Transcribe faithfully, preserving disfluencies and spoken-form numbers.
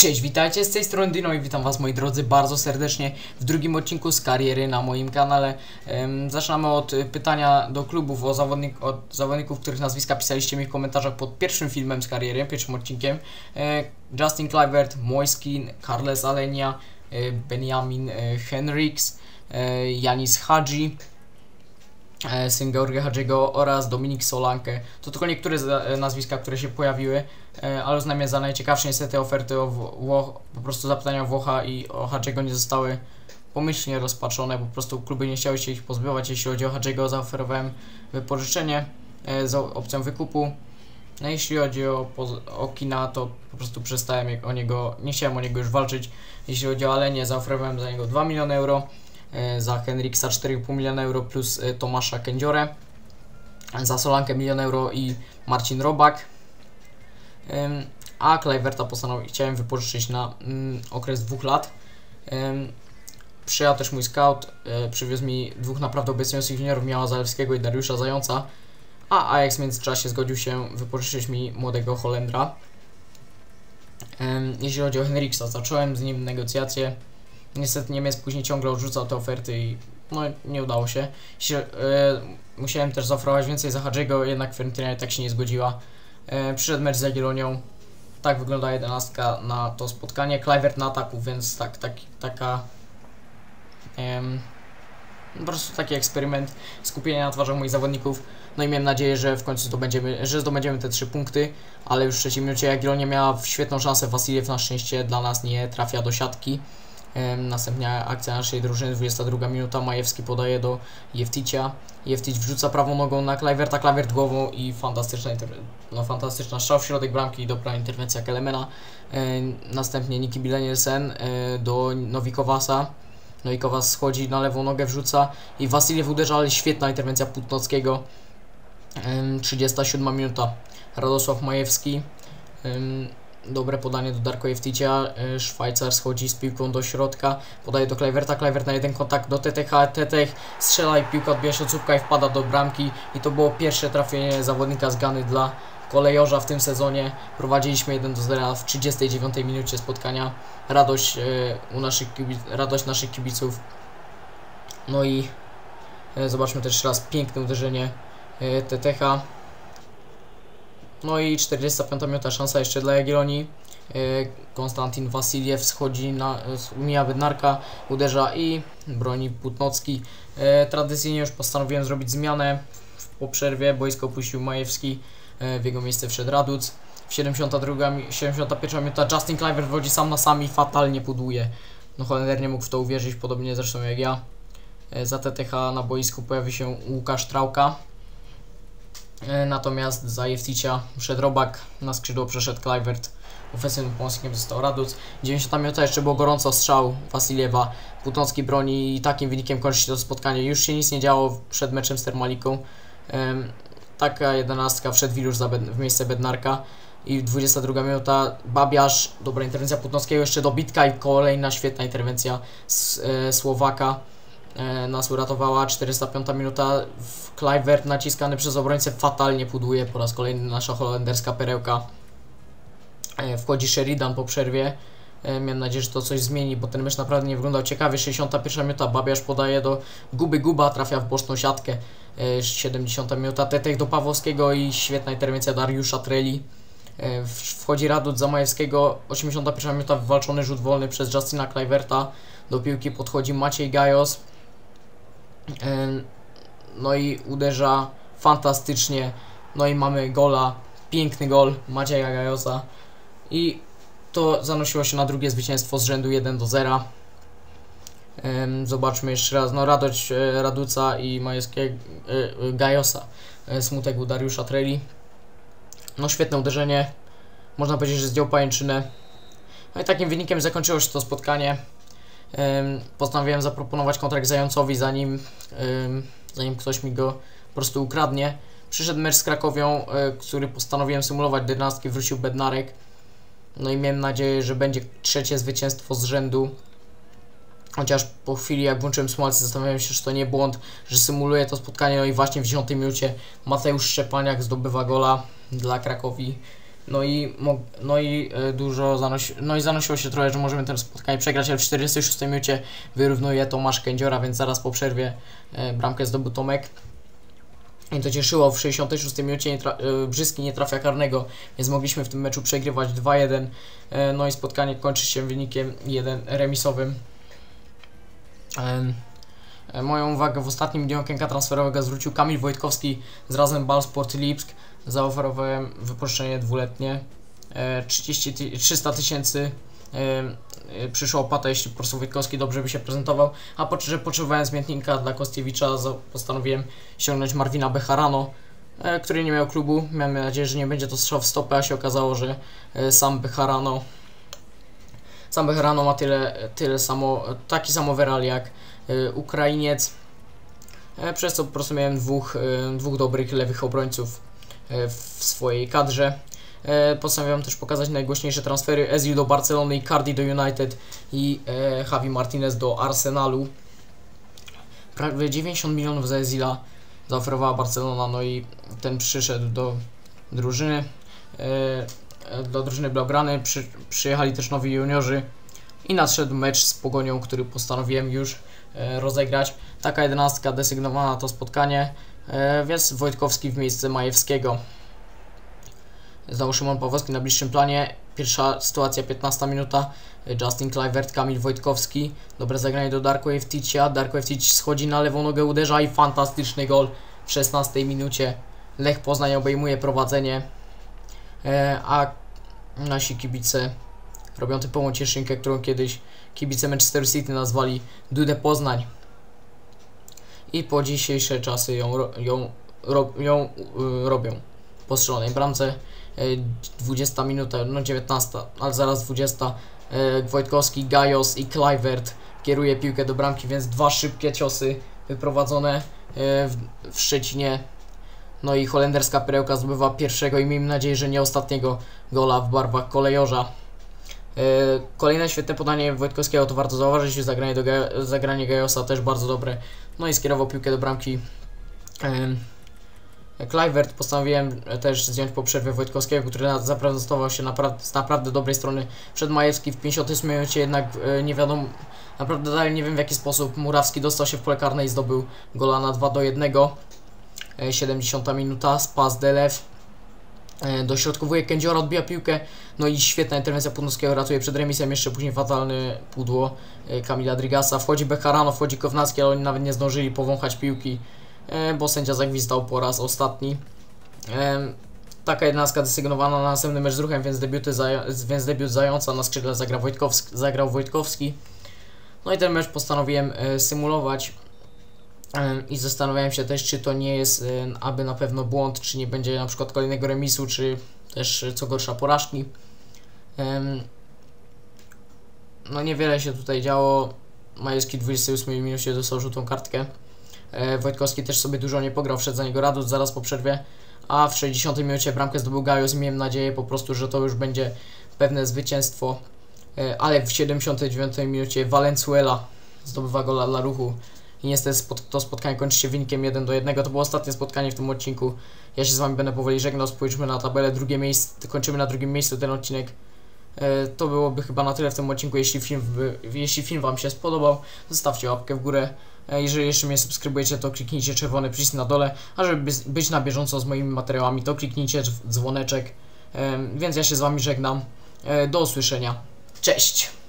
Cześć, witajcie, z tej strony Dino i witam was, moi drodzy, bardzo serdecznie w drugim odcinku z kariery na moim kanale. Um, zaczynamy od pytania do klubów o zawodnik, od zawodników, których nazwiska pisaliście mi w komentarzach pod pierwszym filmem z kariery, pierwszym odcinkiem. E, Justin Kluivert, Moiskin, Carles Alenia, e, Benjamin e, Henriks, e, Janis Hadzi, e, syn Georgia Hadziego oraz Dominik Solanke. To tylko niektóre z, e, nazwiska, które się pojawiły, e, ale uznam je za najciekawsze. Niestety oferty o Włoch, po prostu zapytania o Włocha i o Hadziego nie zostały pomyślnie rozpatrzone, po prostu kluby nie chciały się ich pozbywać. Jeśli chodzi o Hadziego, zaoferowałem wypożyczenie e, z opcją wykupu. No, jeśli chodzi o, o Kina, to po prostu przestałem o niego, nie chciałem o niego już walczyć. Jeśli chodzi o Alenię, zaoferowałem za niego dwa miliony euro. Za Henriksa cztery i pół miliona euro plus Tomasza Kędziorę, za Solankę milion euro i Marcin Robak, a Kluiverta postanowiłem, chciałem wypożyczyć na mm, okres dwóch lat. Przyjechał też mój scout, przywiózł mi dwóch naprawdę obiecujących juniorów, Miała Zalewskiego i Dariusza Zająca, a Ajax w międzyczasie zgodził się wypożyczyć mi młodego Holendra. Jeśli chodzi o Henriksa, zacząłem z nim negocjacje. Niestety Niemiec później ciągle odrzucał te oferty i no nie udało się. się yy, musiałem też zaoferować więcej za Hadziego, jednak Fiorentina tak się nie zgodziła. Yy, przyszedł mecz z Jagiellonią. Tak wygląda jedenastka na to spotkanie. Kluivert na ataku, więc tak, tak taka yy, po prostu taki eksperyment skupienia na twarzach moich zawodników. No i miałem nadzieję, że w końcu zdobędziemy, że zdobędziemy te trzy punkty, ale już w trzeciej minucie Jagiellonia miała świetną szansę. Wasiliew na szczęście dla nas nie trafia do siatki. Następna akcja naszej drużyny, dwudziesta druga minuta, Majewski podaje do Jefticia. Jeftic wrzuca prawą nogą na Kluiverta, Kluivert głową i fantastyczna, no, fantastyczna strzał w środek bramki i dobra interwencja Kelemena. Następnie Niki Bielenielsen do Nowikowasa. Nowikowas schodzi na lewą nogę, wrzuca i Wasiliew uderza, ale świetna interwencja Putnockiego. trzydziesta siódma minuta, Radosław Majewski. Dobre podanie do Darko Jefticia, Szwajcar schodzi z piłką do środka, podaje do Kluiverta, Kluivert na jeden kontakt do Tetecha, Tetech strzela i piłka odbija się od słupka i wpada do bramki i to było pierwsze trafienie zawodnika z Gany dla kolejorza w tym sezonie. Prowadziliśmy jeden do zera w trzydziestej dziewiątej minucie spotkania. Radość, u naszych kibic, radość naszych kibiców. No i zobaczmy też raz piękne uderzenie Tetecha. No i czterdziesta piąta minuta, szansa jeszcze dla Jagiellonii. Konstantin Wasiliew schodzi na mija Bednarka, uderza i broni Putnocki. Tradycyjnie już postanowiłem zrobić zmianę po przerwie. Boisko opuścił Majewski, w jego miejsce wszedł Raduc. W siedemdziesiątej drugiej, siedemdziesiąta pierwsza minuta Justin Kluivert wchodzi sam na sam i fatalnie pudłuje. No Holender nie mógł w to uwierzyć, podobnie zresztą jak ja. Za T T H na boisku pojawi się Łukasz Trałka. Natomiast za Jefticia wszedł Robak, na skrzydło przeszedł Kluivert, ofensywnym pomocnikiem został Raduc. dziewięćdziesiąta minuta, jeszcze było gorąco, strzał Wasiliewa, Putnocki broni i takim wynikiem kończy się to spotkanie. Już się nic nie działo przed meczem z Termaliką. Um, taka jedenastka, wszedł Wilusz za w miejsce Bednarka i dwudziesta druga minuta, Babiarz, dobra interwencja Putnockiego, jeszcze dobitka i kolejna świetna interwencja z e, Słowaka. Nas uratowała. czterdziesta piąta minuta, Kluivert naciskany przez obrońcę fatalnie pudłuje, po raz kolejny nasza holenderska perełka. Wchodzi Sheridan po przerwie. Miałem nadzieję, że to coś zmieni, bo ten mecz naprawdę nie wyglądał ciekawie. sześćdziesiąta pierwsza minuta, Babiarz podaje do Guby, Guba trafia w boczną siatkę. siedemdziesiąta minuta, Tetech do Pawłowskiego i świetna interwencja Dariusza Treli. Wchodzi Raduc za Majewskiego. osiemdziesiąta pierwsza minuta, wywalczony rzut wolny przez Justina Kluiverta. Do piłki podchodzi Maciej Gajos. No i uderza fantastycznie. No i mamy gola, piękny gol Macieja Gajosa. I to zanosiło się na drugie zwycięstwo z rzędu jeden do zera. Zobaczmy jeszcze raz, no radość Raduca i Majewskiego, Gajosa. Smutek u Dariusza Treli. No świetne uderzenie, można powiedzieć, że zdjął pajęczynę. No i takim wynikiem zakończyło się to spotkanie. Postanowiłem zaproponować kontrakt Zającowi, zanim, zanim ktoś mi go po prostu ukradnie. Przyszedł mecz z Krakowią, który postanowiłem symulować jedenastki, wrócił Bednarek. No i miałem nadzieję, że będzie trzecie zwycięstwo z rzędu. Chociaż po chwili, jak włączyłem symulację, zastanawiałem się, czy to nie błąd, że symuluję to spotkanie. No i właśnie w dziesiątej minucie Mateusz Szczepaniak zdobywa gola dla Krakowi. No i, no i e, dużo zanosi, no i zanosiło się trochę, że możemy to spotkanie przegrać, ale w czterdziestej szóstej minucie wyrównuje Tomasz Kędziora, więc zaraz po przerwie e, bramkę zdobył Tomek. I to cieszyło, w sześćdziesiątej szóstej minucie nie tra e, Brzyski nie trafia karnego, więc mogliśmy w tym meczu przegrywać dwa jeden. E, no i spotkanie kończy się wynikiem jeden remisowym. E, e, moją uwagę w ostatnim dniu okienka transferowego zwrócił Kamil Wojtkowski z Razem Bal Sport Lipsk. Zaoferowałem wypożyczenie dwuletnie, e, trzysta tysięcy. Yy, przyszła opłata, jeśli po prostu Wojtkowski dobrze by się prezentował, a po, że potrzebowałem zmiennika dla Kostiewicza, postanowiłem ściągnąć Marwina Beharano, yy, który nie miał klubu. Miałem nadzieję, że nie będzie to strzał w stopę, a się okazało, że yy, sam Beharano sam Beharano ma tyle, tyle samo, taki sam overall jak yy, Ukrainiec, yy, przez co po prostu miałem dwóch, yy, dwóch dobrych lewych obrońców yy, w swojej kadrze. E, postanowiłem też pokazać najgłośniejsze transfery: Ezil do Barcelony, Icardi do United i e, Javi Martinez do Arsenalu. Prawie dziewięćdziesiąt milionów za Ezila zaoferowała Barcelona, no i ten przyszedł do drużyny, e, do drużyny Blaugrany. Przy, przyjechali też nowi juniorzy i nadszedł mecz z Pogonią, który postanowiłem już e, rozegrać. Taka jedenastka desygnowana na to spotkanie, e, więc Wojtkowski w miejsce Majewskiego. Znowu Szymon Pawłowski na bliższym planie. Pierwsza sytuacja, piętnasta minuta. Justin Kluivert, Kamil Wojtkowski. Dobre zagranie do Darko Jefticia. Darko Jeftic schodzi na lewą nogę, uderza i fantastyczny gol w szesnastej minucie. Lech Poznań obejmuje prowadzenie, e, a nasi kibice robią typową cieszynkę, którą kiedyś kibice Manchester City nazwali Dudę Poznań. I po dzisiejsze czasy ją, ją, ro, ją y, robią. Po strzelonej bramce, dwudziesta minuta, no dziewiętnasta, ale zaraz dwudziesta. Wojtkowski, Gajos i Kluivert kieruje piłkę do bramki, więc dwa szybkie ciosy wyprowadzone w, w Szczecinie. No i holenderska perełka zdobywa pierwszego i miejmy nadzieję, że nie ostatniego gola w barwach kolejorza. Kolejne świetne podanie Wojtkowskiego, to warto zauważyć, zagranie, do Gajo, zagranie Gajosa też bardzo dobre. No i skierował piłkę do bramki Kluivert. Postanowiłem też zdjąć po przerwie Wojtkowskiego, który zaprezentował się naprawdę, z naprawdę dobrej strony przed Majewski w pięćdziesiątej ósmej minucie, jednak e, nie wiadomo, naprawdę dalej nie wiem w jaki sposób Murawski dostał się w pole karne i zdobył gola na dwa do jednego. E, siedemdziesiąta minuta, Spas Delew e, dośrodkowuje Kędziora, odbija piłkę, no i świetna interwencja Pudnowskiego ratuje przed remisem, jeszcze później fatalne pudło e, Kamila Drigasa. Wchodzi Beharano, wchodzi Kownacki, ale oni nawet nie zdążyli powąchać piłki, bo sędzia zagwizdał po raz ostatni. Taka jedenastka desygnowana na następny mecz z Ruchem, więc, debiuty więc debiut Zająca na skrzydle zagra Wojtkowski, zagrał Wojtkowski. No i ten mecz postanowiłem symulować i zastanawiałem się też, czy to nie jest aby na pewno błąd, czy nie będzie na przykład kolejnego remisu, czy też co gorsza porażki. No niewiele się tutaj działo. Majewski w dwudziestej ósmej minucie dostał żółtą kartkę. Wojtkowski też sobie dużo nie pograł, wszedł za niego Radut zaraz po przerwie, a w sześćdziesiątej minucie bramkę zdobył Gajos i miałem nadzieję po prostu, że to już będzie pewne zwycięstwo, ale w siedemdziesiątej dziewiątej minucie Valenzuela zdobywa gola dla Ruchu i niestety to spotkanie kończy się wynikiem jeden do jednego. To było ostatnie spotkanie w tym odcinku. Ja się z wami będę powoli żegnał, spójrzmy na tabelę, drugie miejsce, kończymy na drugim miejscu ten odcinek. To byłoby chyba na tyle w tym odcinku. Jeśli film, jeśli film wam się spodobał, zostawcie łapkę w górę. Jeżeli jeszcze mnie subskrybujecie, to kliknijcie czerwony przycisk na dole, a żeby być na bieżąco z moimi materiałami, to kliknijcie dzwoneczek. Więc ja się z wami żegnam. Do usłyszenia. Cześć!